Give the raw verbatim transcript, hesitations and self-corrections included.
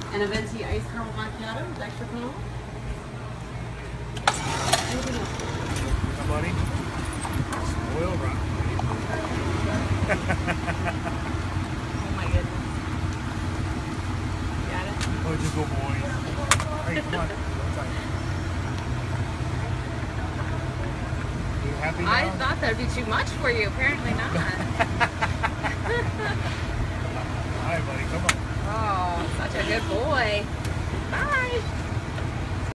And a venti iced caramel macchiato with extra caramel. Hi, buddy. Spoiled rotten. Oh my goodness. Got it? Oh, just go, boy. Hey, come on. You happy now? I thought that'd be too much for you. Apparently not. All right, buddy. Come on. Oh, such a good boy. Bye.